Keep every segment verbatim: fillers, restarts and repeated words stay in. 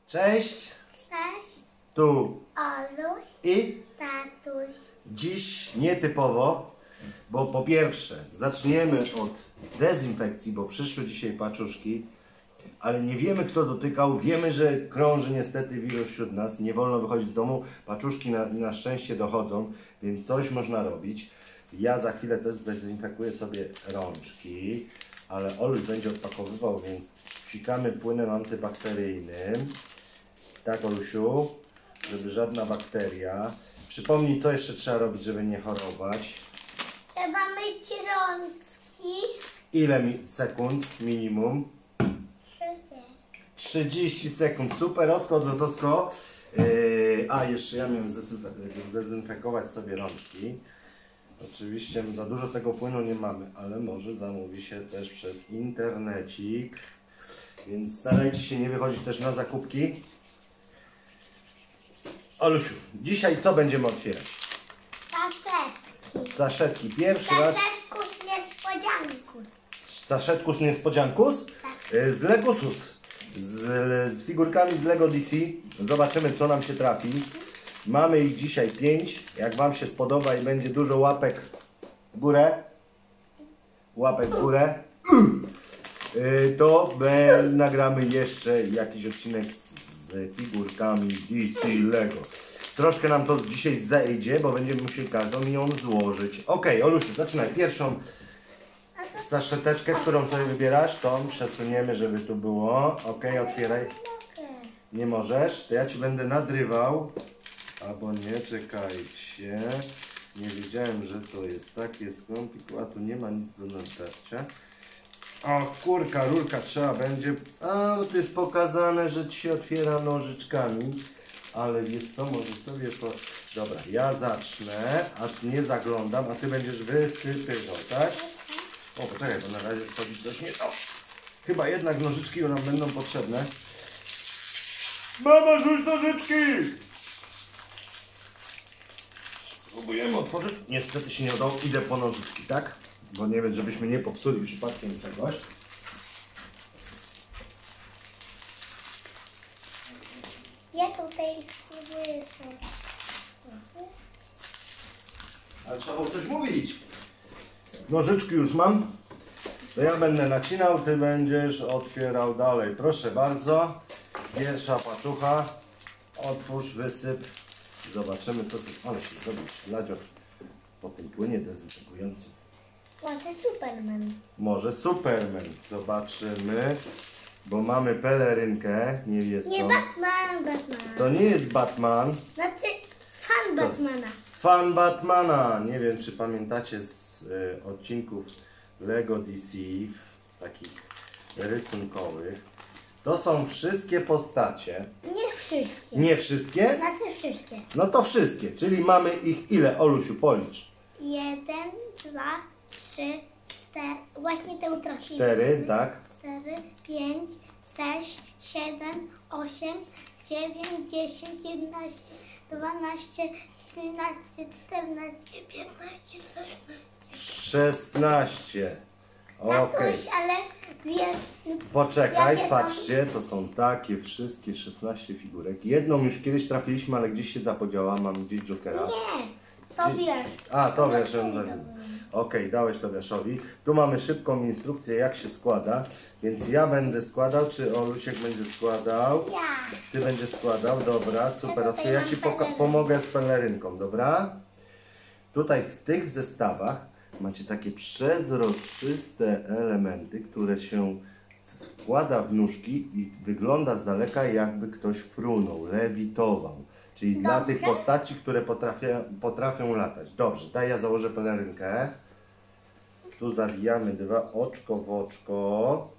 Cześć, Cześć, tu Oluś, i tatuś. dziś nietypowo, bo po pierwsze zaczniemy od dezynfekcji, bo przyszły dzisiaj paczuszki, ale nie wiemy kto dotykał, wiemy, że krąży niestety wirus wśród nas, nie wolno wychodzić z domu, paczuszki na, na szczęście dochodzą, więc coś można robić. Ja za chwilę też zdezynfekuję sobie rączki, ale Oluś będzie odpakowywał, więc psikamy płynem antybakteryjnym. Tak, Olusiu, żeby żadna bakteria. Przypomnij, co jeszcze trzeba robić, żeby nie chorować. Trzeba myć rączki. Ile mi sekund minimum? trzydzieści. trzydzieści sekund. Super, Osko, Drotosko. Yy, a, jeszcze ja miałem zdezynfekować sobie rączki. Oczywiście za dużo tego płynu nie mamy, ale może zamówi się też przez internecik. Więc starajcie się nie wychodzić też na zakupki. Olusiu, dzisiaj co będziemy otwierać? Saszetki. Saszetki. Pierwszy raz. Saszetku z niespodzianku. Saszetku z niespodziankus? Tak. Z Legusus. Z, z figurkami z Lego D C. Zobaczymy, co nam się trafi. Mamy ich dzisiaj pięć. Jak Wam się spodoba i będzie dużo łapek w górę, łapek w górę, to nagramy jeszcze jakiś odcinek z figurkami D C Lego. Troszkę nam to dzisiaj zejdzie, bo będziemy musieli każdą ją złożyć. Ok, Olusiu, zaczynaj. Pierwszą saszeteczkę, którą sobie wybierasz, tą przesuniemy, żeby tu było. Ok, otwieraj. Nie możesz, to ja Ci będę nadrywał. Albo nie, czekajcie. Nie wiedziałem, że to jest takie skomplikowane. A tu nie ma nic do natarcia. O, kurka, rurka trzeba będzie. A, tu jest pokazane, że Ci się otwiera nożyczkami. Ale jest to, może sobie po... Dobra, ja zacznę, a nie zaglądam, a Ty będziesz wysypywał, tak? O, poczekaj, bo na razie wsadzić też nie... O! Chyba jednak nożyczki nam będą potrzebne. Mama, rzuć nożyczki! Próbujemy otworzyć. Niestety się nie udało. Idę po nożyczki, tak? Bo nie wiem, żebyśmy nie popsuli przypadkiem czegoś. Ja tutaj spróbuję sobie. Ale trzeba było coś mówić. Nożyczki już mam. To ja będę nacinał, Ty będziesz otwierał dalej. Proszę bardzo. Pierwsza paczucha. Otwórz, wysyp. Zobaczymy, co tu... Ale się zrobić ladzior po tym płynie dezynfekującym. Może Superman. Może Superman. Zobaczymy. Bo mamy pelerynkę niebieską. Nie Batman, Batman. To nie jest Batman. Znaczy fan To. Batmana. Fan Batmana. Nie wiem, czy pamiętacie z y, odcinków Lego D C, takich rysunkowych. To są wszystkie postacie. Nie wszystkie. Nie wszystkie? Znaczy wszystkie. No to wszystkie, czyli mamy ich ile, Olusiu, policz? Jeden, dwa, trzy, cztery. Właśnie te utraciliśmy. Cztery, tak. Cztery, pięć, sześć, siedem, osiem, dziewięć, dziesięć, jedenaście, dwanaście, trzynaście, czternaście, piętnaście, szesnaście. szesnaście. Okej. Tatuś, ale wiesz... Poczekaj, jakie patrzcie, to są takie wszystkie szesnaście figurek. Jedną już kiedyś trafiliśmy, ale gdzieś się zapodziała, mam gdzieś Jokera. Nie, to wiesz. A, to wiesz, to on wiesz. zawiódł. Okej, dałeś Tobiaszowi. Tu mamy szybką instrukcję, jak się składa, więc ja będę składał, czy Olusiek będzie składał? Ja. Ty będziesz składał, dobra, super. Ja tutaj Ja mam Ci poka- pelerynkę. pomogę z pelerynką, dobra? Tutaj w tych zestawach macie takie przezroczyste elementy, które się wkłada w nóżki i wygląda z daleka, jakby ktoś frunął, lewitował. Czyli dla Dobrze. tych postaci, które potrafią, potrafią latać. Dobrze, daj ja założę pelerynkę. Tu zawijamy dwa oczko w oczko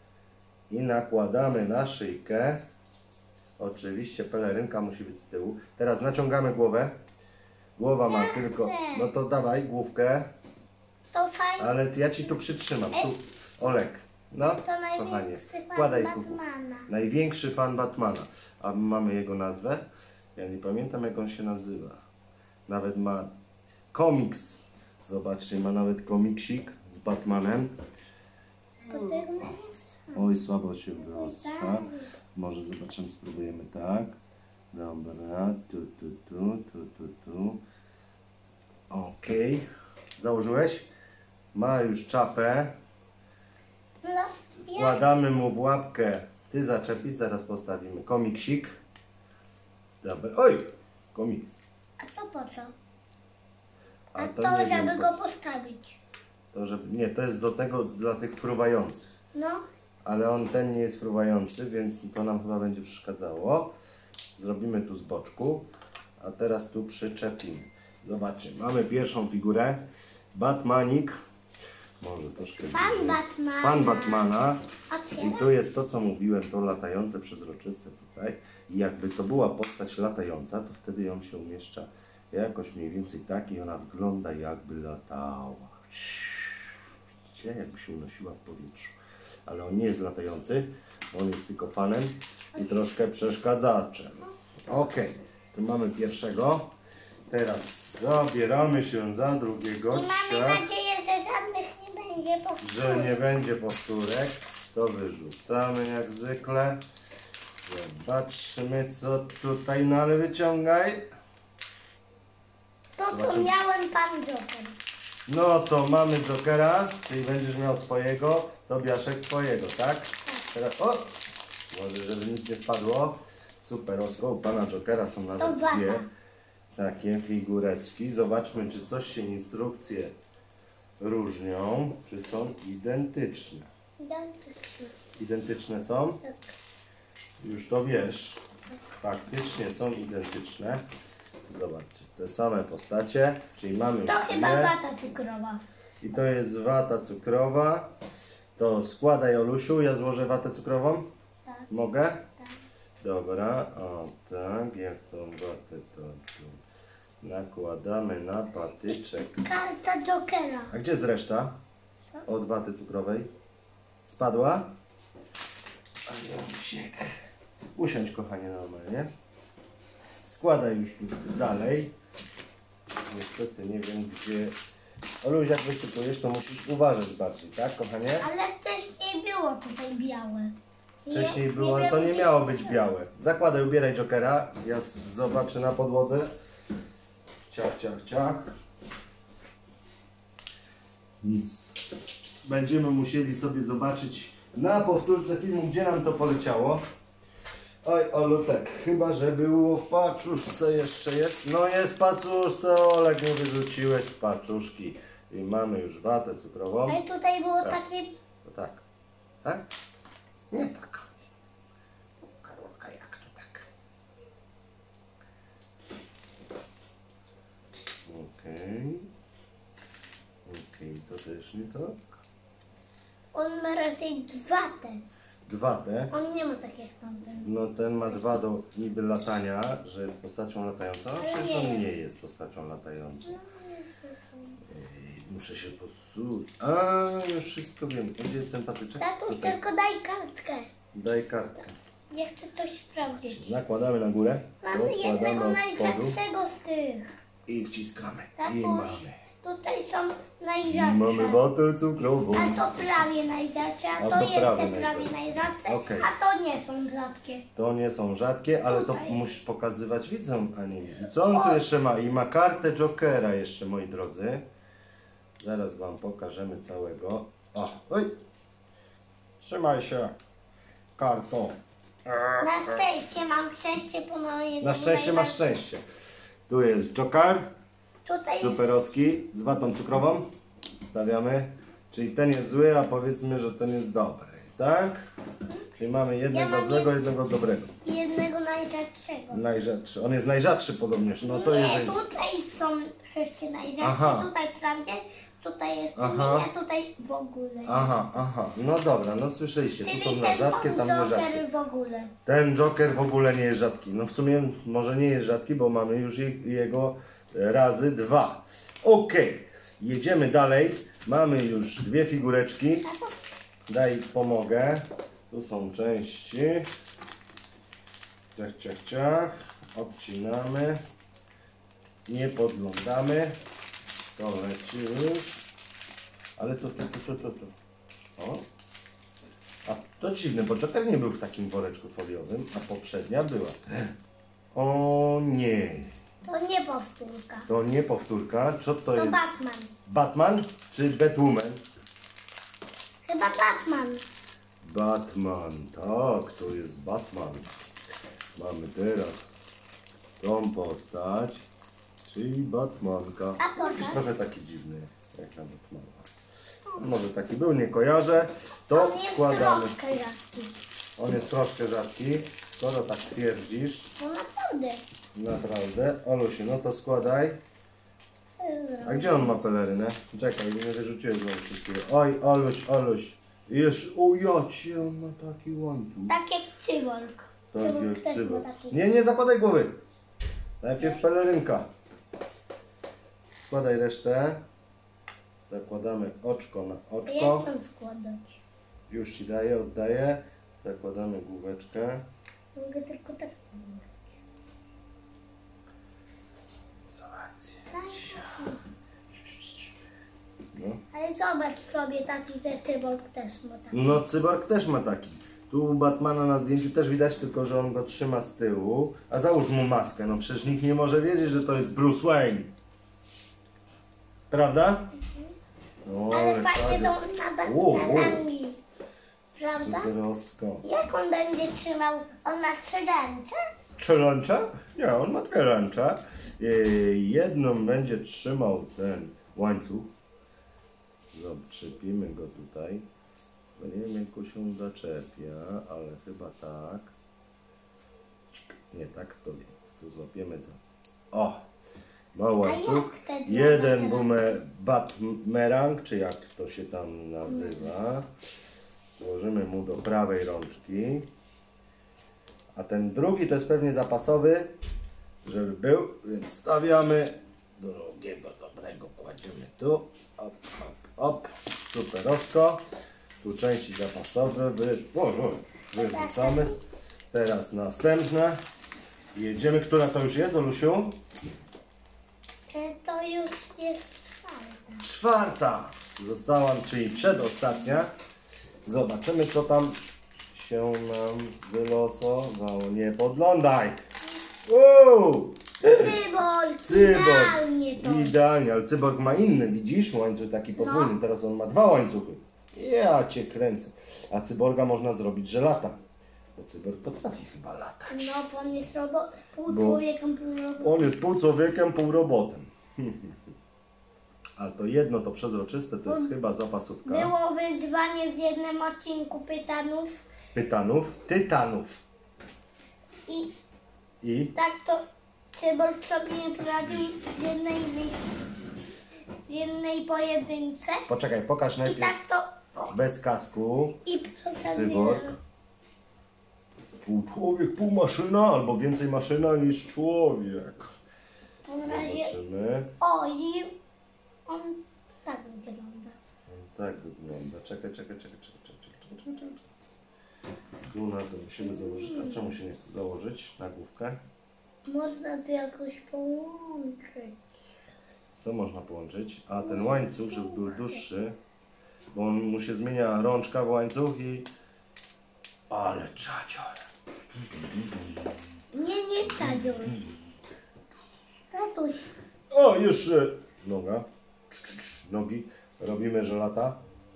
i nakładamy na szyjkę. Oczywiście pelerynka musi być z tyłu. Teraz naciągamy głowę. Głowa ma Ja tylko... chcę. No to dawaj główkę. To fajnie. Ale ja Ci tu przytrzymam. Tu, Olek. No, To kochanie, największy fan wkładaj tu. Batmana. Największy fan Batmana. A mamy jego nazwę? Ja nie pamiętam, jak on się nazywa. Nawet ma komiks. Zobaczcie, ma nawet komiksik z Batmanem. To tego największy fan. Oj, słabo się wyostrza. Może zobaczymy, spróbujemy tak. Dobra, tu, tu, tu, tu, tu, tu. Okej. Okay. Założyłeś? Ma już czapę. No, ja... Wkładamy mu w łapkę. Ty zaczepisz, zaraz postawimy. Komiksik. Dobra. Oj! Komiks. A to po co? A A to to, nie wiem, żeby po go co. postawić. To, żeby... Nie, to jest do tego, dla tych fruwających. No. Ale on ten nie jest fruwający, więc to nam chyba będzie przeszkadzało. Zrobimy tu z boczku. A teraz tu przyczepimy. Zobaczcie, mamy pierwszą figurę. Batmanik. Może troszkę Fan bliżej. Batmana. Fan Batmana. I Otwieram. to jest to, co mówiłem, to latające, przezroczyste tutaj. I jakby to była postać latająca, to wtedy ją się umieszcza jakoś mniej więcej tak i ona wygląda, jakby latała. Widzicie, jakby się unosiła w powietrzu. Ale on nie jest latający, on jest tylko fanem i troszkę przeszkadzaczem. Ok, tu mamy pierwszego. Teraz zabieramy się za drugiego. I mamy Ciach. nadzieję, że żadnych nie będzie powtórek. Że nie będzie powtórek, to wyrzucamy jak zwykle. Zobaczmy, co tutaj, no ale wyciągaj. To, co Zobaczymy. miałem, pan Joker. No to mamy Jokera, czyli będziesz miał swojego, Tobiaszek swojego, tak? Teraz, o! Może, żeby nic nie spadło. Super, osko, u pana Jokera są To nawet wata. dwie takie figureczki. Zobaczmy, czy coś się instrukcje różnią, czy są identyczne. Identyczny. Identyczne są? Tak. Już to wiesz. Faktycznie są identyczne. Zobaczcie, te same postacie, czyli mamy To już chyba dwie. wata cukrowa. I to jest wata cukrowa. To składaj, Olusiu, ja złożę watę cukrową. Tak. Mogę? Tak. Dobra, o tak, jak tą watę to tu nakładamy na patyczek. Karta Jokera. A gdzie jest reszta Co? od waty cukrowej? Spadła? A Olusiek. Usiądź, kochanie, normalnie. Składaj już tu dalej. Niestety nie wiem gdzie. Oluś, jak wysypujesz, to musisz uważać bardziej, tak, kochanie? Ale wcześniej było tutaj białe. Nie- Wcześniej było, ale wiem, to nie gdzie miało się być białe. białe. Zakładaj, ubieraj Jokera. Ja z- zobaczę na podłodze. Ciach, ciach, ciach. Nic. Będziemy musieli sobie zobaczyć na powtórce filmu, gdzie nam to poleciało. Oj, Olutek, chyba że było w paczuszce jeszcze jest. No jest w paczuszce, Olek, nie wyrzuciłeś z paczuszki. I mamy już watę cukrową. Ale tutaj było Tak. takie... To tak. Tak? Nie tak. Karolka, jak to tak? Okej. Okej, to też nie tak. On ma raczej dwa te. Dwa te. On nie ma tak jak tamten. No ten ma dwa do niby latania, że jest postacią latającą, a Ale przecież nie on jest. nie jest postacią latającą. Ej, muszę się posuć. A, już wszystko wiem. Gdzie jest ten patyczek? Tatuś, Tutaj. tylko daj kartkę. Daj kartkę. Nie chcę coś sprawdzić. Nakładamy na górę, Mamy jednego dokładamy od spodu najrzadszego z tych. i wciskamy. Tatuś, I mamy. tutaj są Mamy najrzadsze. watę cukrową. A to prawie najrzadsze, a, A to to jeszcze prawie prawie najrzadsze. najrzadsze, Okej. a to nie są rzadkie. To nie są rzadkie, ale to Tutaj. musisz pokazywać widzom, a nie mi. I co on tu O. jeszcze ma? I ma kartę Jokera jeszcze, moi drodzy. Zaraz wam pokażemy całego. O, oj! Trzymaj się, karto. Na szczęście mam szczęście po mojej. Na szczęście masz szczęście. Tu jest Joker, Tutaj jest superowski, z watą cukrową. Stawiamy. Czyli ten jest zły, a powiedzmy, że ten jest dobry, tak? Czyli mamy jednego mam złego, jednego dobrego. jednego najrzadszego. Najrzadszy. On jest najrzadszy podobnież. No to nie, jeżeli... tutaj są wszyscy najrzadsze, Aha. tutaj prawie, tutaj jest Aha. nie, tutaj w ogóle. Aha, aha. No dobra, no słyszeliście. Tu są Czyli na ten rzadkie, tam na rzadkie. Joker w ogóle. Ten Joker w ogóle nie jest rzadki. No w sumie może nie jest rzadki, bo mamy już je- jego razy dwa. Okej, jedziemy dalej. Mamy już dwie figureczki. Daj, pomogę. Tu są części. Ciach, ciach, ciach. Odcinamy. Nie podglądamy. To leci już. Ale to, to, to, to, to, to. O. A, To dziwne, bo Joker nie był w takim woreczku foliowym, a poprzednia była. O nie, To nie powtórka. to nie powtórka. Co to To jest? Batman. Batman czy Batwoman? Chyba Batman. Batman, tak, to jest Batman. Mamy teraz tą postać, czyli Batmanka. A pokaż. Jakiś trochę taki dziwny, jak na Batmana. Może taki był, nie kojarzę. To On jest składamy. troszkę rzadki. On jest troszkę rzadki, skoro tak twierdzisz. No naprawdę. Naprawdę. Olusiu, no to składaj. A gdzie on ma pelerynę? Czekaj, nie wyrzuciłem znowu wszystkiego. Oj, Oluś, Oluś. Jest, o ja cię, on ma taki łańcuch. Tak jak Cyborg. Tak Cyborg jak też ma cyborg. taki. Nie, nie zakładaj głowy. Najpierw pelerynka. Składaj resztę. Zakładamy oczko na Jak oczko. mam składać? Już ci daję, oddaję. Zakładamy główeczkę. Mogę tylko tak. Zobaczcie. No. Ale zobacz sobie taki, że Cyborg też ma taki. No, cyborg też ma taki. Tu u Batmana na zdjęciu też widać, tylko że on go trzyma z tyłu. A załóż mu maskę, no przecież nikt nie może wiedzieć, że to jest Bruce Wayne. Prawda? No, Ale fajnie czady. są Wow, wow. nadawami. Prawda? Superosko. Jak on będzie trzymał? On ma trzy ręce? Trzy ręce? Nie, on ma dwie ręce. Yy, Jedną będzie trzymał ten łańcuch. Zaczepimy go tutaj. No nie wiem, jak się zaczepia, ale chyba tak. Nie, tak to nie. To złapiemy za... O! Ma łańcuch. jak te dwa Jeden materiały? bumer, batmerang, czy jak to się tam nazywa. Włożymy mu do prawej rączki. A ten drugi to jest pewnie zapasowy, żeby był, więc stawiamy drugiego dobrego, kładziemy tu, op, op, op, superosko, tu części zapasowe, wyż, o, o, wyrzucamy, teraz następne, jedziemy, która to już jest, Olusiu? E, To już jest czwarta. Czwarta została, czyli przedostatnia, zobaczymy, co tam się nam wylosowało, nie podglądaj! Uuu! Cyborg! Cyborg! Idealnie to. Idealnie, ale cyborg ma inny, widzisz? Łańcuch taki podwójny, No. teraz on ma dwa łańcuchy. Ja cię kręcę. A cyborga można zrobić, że lata. Bo cyborg potrafi chyba latać. No, bo on jest robo... pół Bo- człowiekiem, pół robotem. On jest pół człowiekiem, pół robotem. Ale to jedno, to przezroczyste, to jest chyba zapasówka. Było wyzwanie z jednym odcinku pytanów Tytanów, tytanów. i I tak to Cyborg sobie nie poradził w jednej, wy- w jednej pojedynce. poczekaj, pokaż I najpierw tak to... bez kasku. I przy Cyborg. Pół człowiek, pół maszyna, albo więcej maszyna niż człowiek. W razie... Zobaczymy. O, i on tak wygląda. On tak wygląda. Czekaj, czekaj, czekaj, czekaj, czekaj, czekaj, czekaj, czekaj. Tu na to musimy założyć. A czemu się nie chce założyć na główkę? Można to jakoś połączyć. Co można połączyć? A ten łańcuch, żeby był dłuższy, bo on mu się zmienia rączka w łańcuch i... Ale czacior. Nie, nie cadzior. Tatuś. O, jeszcze noga. Nogi. Robimy, że lata.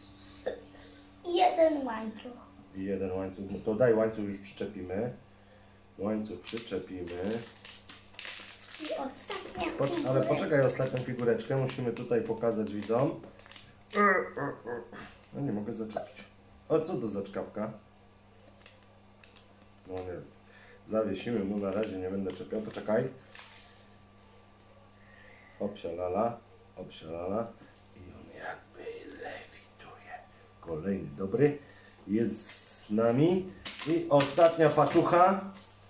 Jeden łańcuch. I jeden łańcuch. No to daj łańcuch, już przyczepimy. Łańcuch przyczepimy. I ostatnia Poc ale figurka. poczekaj, ostatnią figureczkę musimy tutaj pokazać widzom. No nie mogę zaczepić. O, co to za czkawka? No nie wiem. Zawiesimy mu, na razie nie będę czepiał, to czekaj. Opsia lala, opsia lala. I on jakby lewituje. Kolejny dobry jest z nami. I ostatnia paczucha.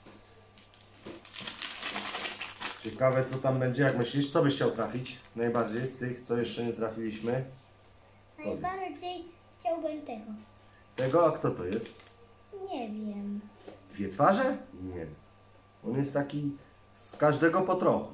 Ciekawe, co tam będzie, jak myślisz? Co byś chciał trafić najbardziej z tych, co jeszcze nie trafiliśmy? Najbardziej chciałbym tego. Tego, a kto to jest? Nie wiem. Dwie twarze? Nie. On jest taki z każdego po trochu.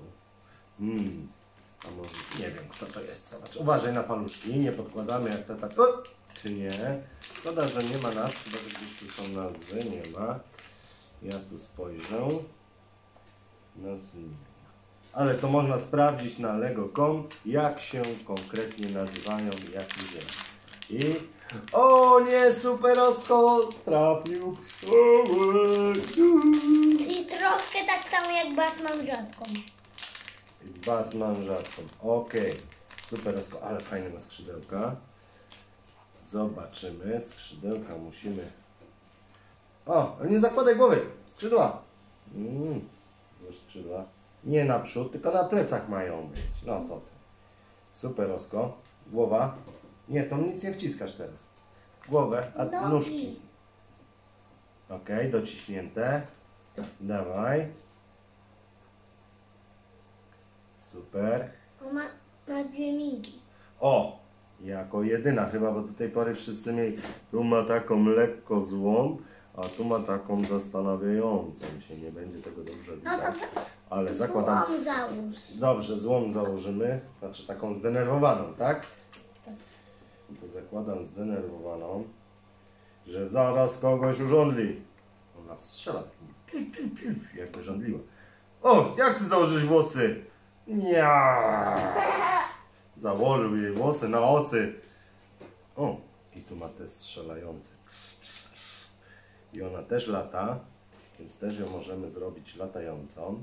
Hmm. A może nie wiem, kto to jest. Zobacz. Uważaj na paluszki, nie podkładamy jak tata. O! czy nie. Szkoda, że nie ma nazw, chyba że gdzieś tu są nazwy, nie ma. Ja tu spojrzę. Nazwy nie ma. Ale to można sprawdzić na lego kropka com, jak się konkretnie nazywają, jak idzie. I... O nie, superosko trafił pszczołę. I troszkę tak samo jak Batman rzadką. Batman rzadką. Okej, okay. Superosko, ale fajne ma skrzydełka. Zobaczymy, skrzydełka musimy... O, ale nie zakładaj głowy, skrzydła. Mm, już skrzydła. Nie naprzód, tylko na plecach mają być. No co ty. Superosko. Głowa. Nie, to nic nie wciskasz teraz. Głowę, a Nogi. nóżki. Ok, dociśnięte. Dawaj. Super. On ma, ma dwie minki. O! Jako jedyna chyba, bo do tej pory wszyscy mieli. Tu ma taką lekko złą, a tu ma taką zastanawiającą się. Nie będzie tego dobrze No to widać. Ale zakładam. złom załóż. Dobrze, złą założymy. Znaczy taką zdenerwowaną, tak? To zakładam zdenerwowaną, że zaraz kogoś urządli. Ona strzela takim piu, piu, piu, jakby żądliła. O, jak ty założyłeś włosy? Nie. Założył jej włosy na ocy. O, i tu ma te strzelające. I ona też lata, więc też ją możemy zrobić latającą.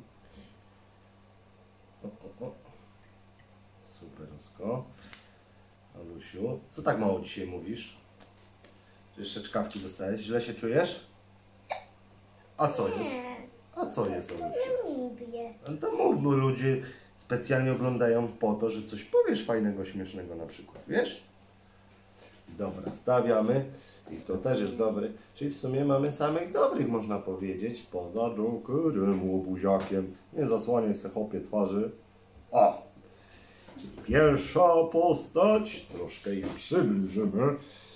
O, o, o. Superosko. Alusiu, co tak mało dzisiaj mówisz? Czy jeszcze czkawki dostałeś? Źle się czujesz? A co jest? Nie, A co jest, Alusiu? nie mówię. No to mów, bo ludzie specjalnie oglądają po to, że coś powiesz fajnego, śmiesznego na przykład, wiesz? Dobra, stawiamy i to też jest dobry. Czyli w sumie mamy samych dobrych, można powiedzieć, poza Jokerem, łobuziakiem. Nie zasłaniaj se chopie twarzy. O! Czyli pierwsza postać, troszkę jej przybliżymy.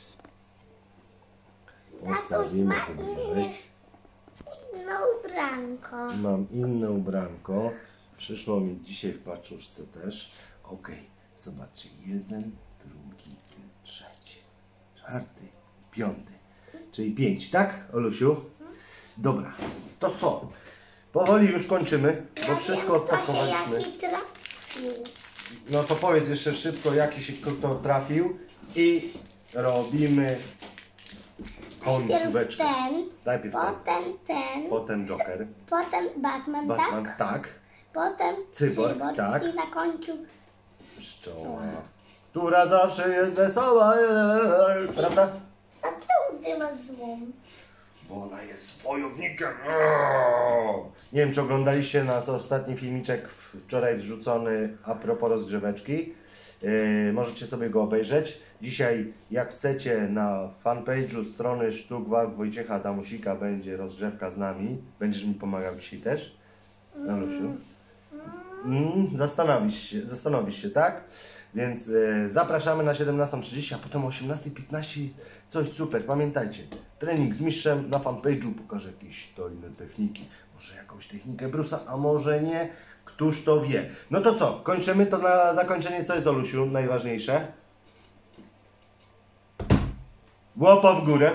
Postawimy to bliżej. Inne ubranko. Mam inne ubranko. Przyszło mi dzisiaj w paczuszce też. Ok, zobaczcie. Jeden, drugi, trzeci, czwarty, piąty. Czyli pięć, tak, Olusiu? Dobra, to co? Powoli już kończymy, bo wszystko odpakowaliśmy. Jaki trafił. No to powiedz jeszcze szybko, jaki się kto trafił i robimy Najpierw końcóweczkę. ten, Najpierw ten, potem ten, potem Joker, potem Batman, Batman, tak? tak, Potem Cyborg, cyborg tak. i na końcu pszczoła, która zawsze jest wesoła, prawda? a czemu ty masz złą? Bo ona jest wojownikiem. Nie wiem, czy oglądaliście nasz ostatni filmiczek wczoraj wrzucony a propos rozgrzeweczki. Yy, możecie sobie go obejrzeć. Dzisiaj, jak chcecie, na fanpage'u strony Sztuk Walk Wojciecha Adamusika będzie rozgrzewka z nami. Będziesz mi pomagał dzisiaj też? Alusiu? Mm, zastanowisz się, zastanowisz się, tak? Więc e, zapraszamy na siedemnastą trzydzieści, a potem o osiemnastej piętnaście jest coś super. Pamiętajcie, trening z mistrzem na fanpage'u pokażę jakieś tajne techniki. Może jakąś technikę Brusa, a może nie. Któż to wie. No to co? Kończymy to na zakończenie. Co jest, Olusiu, najważniejsze? Łapa w górę.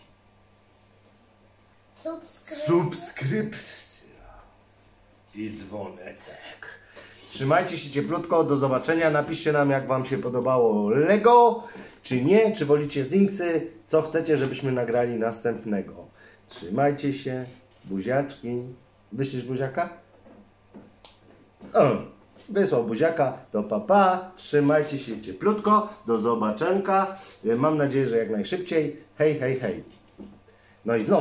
Subskrypcja. Subskrypcja i dzwoneczek. Trzymajcie się cieplutko, do zobaczenia. Napiszcie nam, jak Wam się podobało Lego, czy nie, czy wolicie Zinksy, co chcecie, żebyśmy nagrali następnego. Trzymajcie się, buziaczki. Wyślisz buziaka? O, wysłał buziaka, to pa pa, trzymajcie się cieplutko, do zobaczenka. Mam nadzieję, że jak najszybciej. Hej, hej, hej. No i znowu.